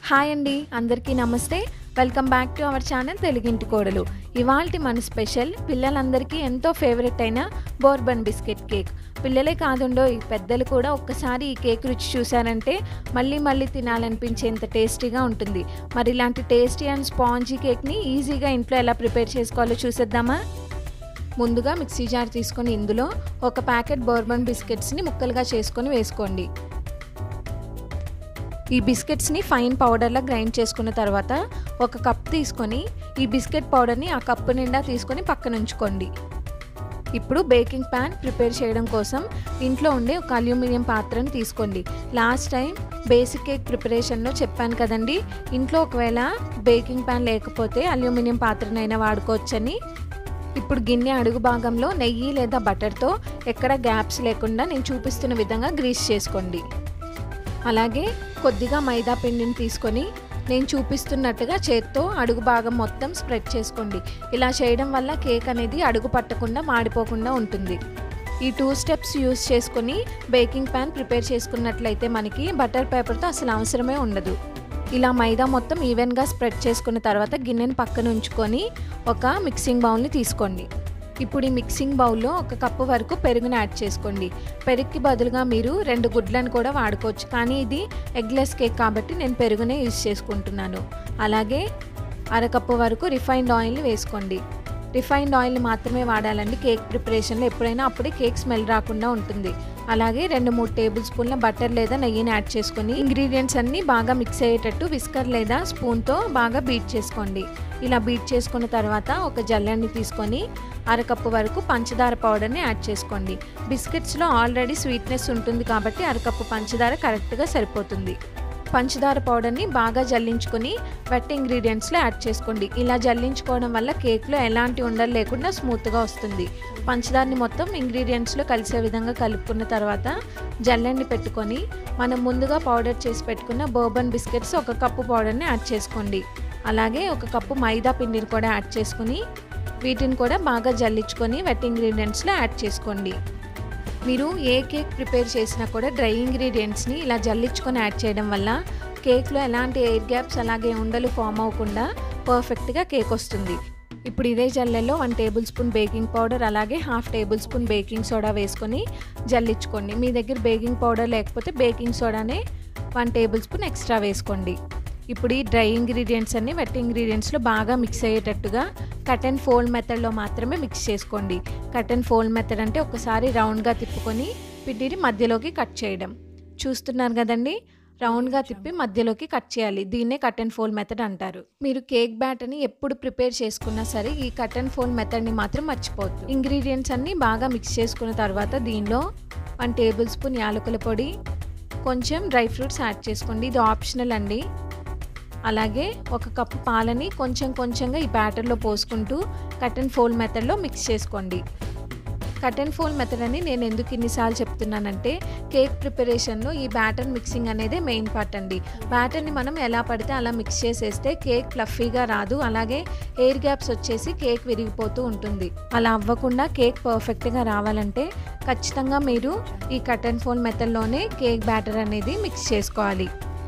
Hi అండి, అందరికీ నమస్తే. Welcome back to our channel తెలుగింటి కోడలు. ఇవాల్టి మన స్పెషల్ పిల్లలందరికీ ఎంతో ఫేవరెట్ అయిన బోర్బన్ బిస్కెట్ కేక్. పిల్లలే కాదుండో ఈ పెద్దలు కూడా ఒక్కసారి ఈ కేక్ రుచి చూసారంటే మళ్ళీ మళ్ళీ తినాలనిపించేంత టేస్టీగా ఉంటుంది. మరి ఇలాంటి టేస్టీ అండ్ స్పాంజీ కేక్ని ఈజీగా ఇంట్లో ఎలా ప్రిపేర్ చేసుకోవాలో చూసేద్దామా? ముందుగా మిక్సీ జార్ తీసుకొని ఇందులో ఒక ప్యాకెట్ బోర్బన్ బిస్కెట్స్ని ముక్కలుగా చేసుకొని వేసుకోండి. ఈ బిస్కెట్స్ని ఫైన్ పౌడర్లా గ్రైండ్ చేసుకున్న తర్వాత ఒక కప్ తీసుకొని ఈ బిస్కెట్ పౌడర్ని ఆ కప్పు నిండా తీసుకొని పక్కన ఉంచుకోండి. ఇప్పుడు బేకింగ్ ప్యాన్ ప్రిపేర్ చేయడం కోసం ఇంట్లో ఉండే ఒక అల్యూమినియం పాత్రను తీసుకోండి. లాస్ట్ టైం బేసిక్ కేక్ ప్రిపరేషన్లో చెప్పాను కదండి, ఇంట్లో ఒకవేళ బేకింగ్ ప్యాన్ లేకపోతే అల్యూమినియం పాత్రనైనా వాడుకోవచ్చని. ఇప్పుడు గిన్నె అడుగు భాగంలో నెయ్యి లేదా బటర్తో ఎక్కడ గ్యాప్స్ లేకుండా నేను చూపిస్తున్న విధంగా గ్రీస్ చేసుకోండి. అలాగే కొద్దిగా మైదా పిండిని తీసుకొని నేను చూపిస్తున్నట్టుగా చేత్తో అడుగు భాగం మొత్తం స్ప్రెడ్ చేసుకోండి. ఇలా చేయడం వల్ల కేక్ అనేది అడుగు పట్టకుండా మాడిపోకుండా ఉంటుంది. ఈ 2 స్టెప్స్ యూస్ చేసుకొని బేకింగ్ ప్యాన్ ప్రిపేర్ చేసుకున్నట్లయితే మనకి బటర్ పేపర్తో అసలు అవసరమే ఉండదు. ఇలా మైదా మొత్తం ఈవెన్గా స్ప్రెడ్ చేసుకున్న తర్వాత గిన్నెని పక్కన ఉంచుకొని ఒక మిక్సింగ్ బౌల్ని తీసుకోండి. ఇప్పుడు ఈ మిక్సింగ్ బౌల్లో 1 కప్పు వరకు పెరుగుని యాడ్ చేసుకోండి. పెరుగుకి బదులుగా మీరు 2 గుడ్లను కూడా వాడుకోవచ్చు, కానీ ఇది ఎగ్లెస్ కేక్ కాబట్టి నేను పెరుగునే యూజ్ చేసుకుంటున్నాను. అలాగే 1/2 కప్పు వరకు రిఫైన్డ్ ఆయిల్ని వేసుకోండి. రిఫైన్డ్ ఆయిల్ని మాత్రమే వాడాలండి కేక్ ప్రిపరేషన్లో, ఎప్పుడైనా అప్పుడే కేక్ స్మెల్ రాకుండా ఉంటుంది. అలాగే 2-3 టేబుల్ స్పూన్ల బటర్ లేదా నెయ్యిని యాడ్ చేసుకొని ఇంగ్రీడియంట్స్ అన్నీ బాగా మిక్స్ అయ్యేటట్టు విస్కర్ లేదా స్పూన్తో బాగా బీట్ చేసుకోండి. ఇలా బీట్ చేసుకున్న తర్వాత ఒక జల్లెడని తీసుకొని 1/2 కప్పు వరకు పంచదార పౌడర్ని యాడ్ చేసుకోండి. బిస్కెట్స్లో ఆల్రెడీ స్వీట్నెస్ ఉంటుంది కాబట్టి 1/2 కప్పు పంచదార కరెక్ట్గా సరిపోతుంది. పంచదార పౌడర్ని బాగా జల్లించుకొని వెట్ ఇంగ్రీడియంట్స్లో యాడ్ చేసుకోండి. ఇలా జల్లించుకోవడం వల్ల కేక్లో ఎలాంటి ఉండలు లేకుండా స్మూత్గా వస్తుంది. పంచదారని మొత్తం ఇంగ్రీడియంట్స్లో కలిసే విధంగా కలుపుకున్న తర్వాత జల్లెడని పెట్టుకొని మనం ముందుగా పౌడర్ చేసి పెట్టుకున్న బోర్బన్ బిస్కెట్స్ 1 కప్పు పౌడర్ని యాడ్ చేసుకోండి. అలాగే 1 కప్పు మైదా పిండిని కూడా యాడ్ చేసుకుని వీటిని కూడా బాగా జల్లించుకొని వెట్ ఇంగ్రీడియంట్స్లో యాడ్ చేసుకోండి. మీరు ఏ కేక్ ప్రిపేర్ చేసినా కూడా డ్రై ఇంగ్రీడియంట్స్ని ఇలా జల్లించుకొని యాడ్ చేయడం వల్ల కేక్లో ఎలాంటి ఎయిర్ గ్యాప్స్ అలాగే ఉండలు ఫామ్ అవ్వకుండా పర్ఫెక్ట్గా కేక్ వస్తుంది. ఇప్పుడు ఇదే జల్లెల్లో 1 టేబుల్ స్పూన్ బేకింగ్ పౌడర్ అలాగే 1/2 టేబుల్ స్పూన్ బేకింగ్ సోడా వేసుకొని జల్లించుకోండి. మీ దగ్గర బేకింగ్ పౌడర్ లేకపోతే బేకింగ్ సోడానే 1 టేబుల్ స్పూన్ ఎక్స్ట్రా వేసుకోండి. ఇప్పుడు ఈ డ్రై ఇంగ్రీడియంట్స్ అన్ని వెట్ ఇంగ్రీడియంట్స్లో బాగా మిక్స్ అయ్యేటట్టుగా కట్ అండ్ ఫోల్డ్ మెథడ్లో మాత్రమే మిక్స్ చేసుకోండి. కట్ అండ్ ఫోల్డ్ మెథడ్ అంటే ఒకసారి రౌండ్గా తిప్పుకొని పిండిని మధ్యలోకి కట్ చేయడం. చూస్తున్నారు కదండి, రౌండ్గా తిప్పి మధ్యలోకి కట్ చేయాలి. దీన్నే కట్ అండ్ ఫోల్డ్ మెథడ్ అంటారు. మీరు కేక్ బ్యాటర్ని ఎప్పుడు ప్రిపేర్ చేసుకున్నా సరే ఈ కట్ అండ్ ఫోల్డ్ మెథడ్ని మాత్రం మర్చిపోవద్దు. ఇంగ్రీడియంట్స్ అన్నీ బాగా మిక్స్ చేసుకున్న తర్వాత దీనిలో 1 టేబుల్ స్పూన్ యాలకుల పొడి, కొంచెం డ్రై ఫ్రూట్స్ యాడ్ చేసుకోండి. ఇది ఆప్షనల్ అండి. అలాగే 1 కప్పు పాలని కొంచెంగా ఈ బ్యాటర్లో పోసుకుంటూ కట్ అండ్ ఫోల్డ్ మెథడ్లో మిక్స్ చేసుకోండి. కట్ అండ్ ఫోల్డ్ మెథడ్ అని నేను ఎందుకు ఇన్నిసార్లు చెప్తున్నానంటే కేక్ ప్రిపరేషన్లో ఈ బ్యాటర్ మిక్సింగ్ అనేది మెయిన్ పార్ట్ అండి. బ్యాటర్ని మనం ఎలా పడితే అలా మిక్స్ చేసేస్తే కేక్ ఫ్లఫీగా రాదు, అలాగే ఎయిర్ గ్యాప్స్ వచ్చేసి కేక్ విరిగిపోతూ ఉంటుంది. అలా అవ్వకుండా కేక్ పర్ఫెక్ట్గా రావాలంటే ఖచ్చితంగా మీరు ఈ కట్ అండ్ ఫోల్డ్ మెథడ్లోనే కేక్ బ్యాటర్ అనేది మిక్స్ చేసుకోవాలి.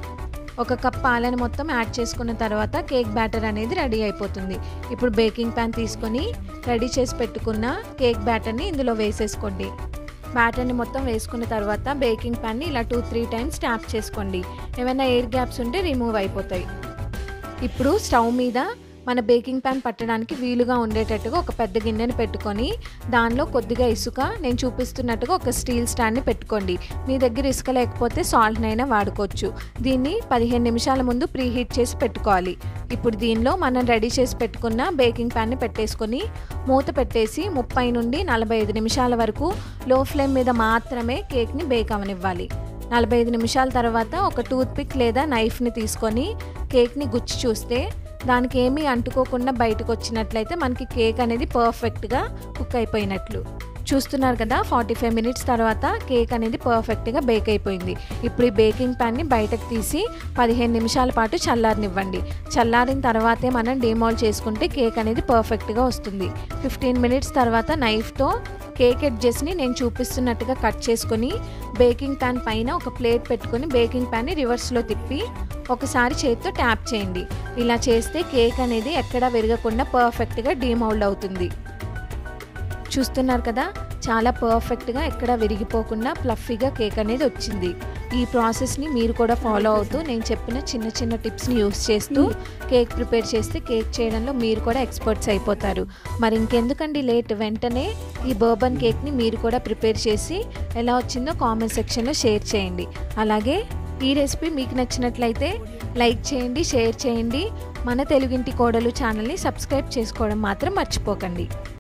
1 కప్ పాలని మొత్తం యాడ్ చేసుకున్న తర్వాత కేక్ బ్యాటర్ అనేది రెడీ అయిపోతుంది. ఇప్పుడు బేకింగ్ ప్యాన్ తీసుకొని రెడీ చేసి పెట్టుకున్న కేక్ బ్యాటర్ని ఇందులో వేసేసుకోండి. బ్యాటర్ని మొత్తం వేసుకున్న తర్వాత బేకింగ్ ప్యాన్ని ఇలా 2-3 టైమ్స్ ట్యాప్ చేసుకోండి. ఏమైనా ఎయిర్ గ్యాప్స్ ఉంటే రిమూవ్ అయిపోతాయి. ఇప్పుడు స్టవ్ మీద మన బేకింగ్ ప్యాన్ పట్టడానికి వీలుగా ఉండేటట్టుగా ఒక పెద్ద గిన్నెని పెట్టుకొని దానిలో కొద్దిగా ఇసుక, నేను చూపిస్తున్నట్టుగా ఒక స్టీల్ స్టాండ్ని పెట్టుకోండి. మీ దగ్గర ఇసుక లేకపోతే సాల్ట్నైనా వాడుకోవచ్చు. దీన్ని 15 నిమిషాల ముందు ప్రీహీట్ చేసి పెట్టుకోవాలి. ఇప్పుడు దీనిలో మనం రెడీ చేసి పెట్టుకున్న బేకింగ్ ప్యాన్ని పెట్టేసుకొని మూత పెట్టేసి 30 నుండి 45 నిమిషాల వరకు లో ఫ్లేమ్ మీద మాత్రమే కేక్ని బేక్ అవనివ్వాలి. 45 నిమిషాల తర్వాత ఒక టూత్ పిక్ లేదా నైఫ్ని తీసుకొని కేక్ని గుచ్చి చూస్తే దానికి ఏమీ అంటుకోకుండా బయటకు వచ్చినట్లయితే మనకి కేక్ అనేది పర్ఫెక్ట్గా కుక్ అయిపోయినట్లు. చూస్తున్నారు కదా, 45 మినిట్స్ తర్వాత కేక్ అనేది పర్ఫెక్ట్గా బేక్ అయిపోయింది. ఇప్పుడు ఈ బేకింగ్ ప్యాన్ని బయటకు తీసి 15 నిమిషాల పాటు చల్లారనివ్వండి. చల్లారిన తర్వాతే మనం డీమోల్డ్ చేసుకుంటే కేక్ అనేది పర్ఫెక్ట్గా వస్తుంది. 15 మినిట్స్ తర్వాత నైఫ్తో కేక్ ఎడ్జెస్ని నేను చూపిస్తున్నట్టుగా కట్ చేసుకొని బేకింగ్ ప్యాన్ పైన ఒక ప్లేట్ పెట్టుకొని బేకింగ్ ప్యాన్ని రివర్స్లో తిప్పి ఒకసారి చేతితో ట్యాప్ చేయండి. ఇలా చేస్తే కేక్ అనేది ఎక్కడా విరగకుండా పర్ఫెక్ట్గా డీమోల్డ్ అవుతుంది. చూస్తున్నారు కదా, చాలా పర్ఫెక్ట్గా ఎక్కడ విరిగిపోకుండా ఫ్లఫీగా కేక్ అనేది వచ్చింది. ఈ ప్రాసెస్ని మీరు కూడా ఫాలో అవుతూ నేను చెప్పిన చిన్న చిన్న టిప్స్ని యూస్ చేస్తూ కేక్ ప్రిపేర్ చేస్తే కేక్ చేయడంలో మీరు కూడా ఎక్స్పర్ట్స్ అయిపోతారు. మరి ఇంకెందుకండి లేట్, వెంటనే ఈ బర్బన్ కేక్ని మీరు కూడా ప్రిపేర్ చేసి ఎలా వచ్చిందో కామెంట్ సెక్షన్లో షేర్ చేయండి. అలాగే ఈ రెసిపీ మీకు నచ్చినట్లయితే లైక్ చేయండి, షేర్ చేయండి. మన తెలుగింటి కోడలు ఛానల్ని సబ్స్క్రైబ్ చేసుకోవడం మాత్రం మర్చిపోకండి.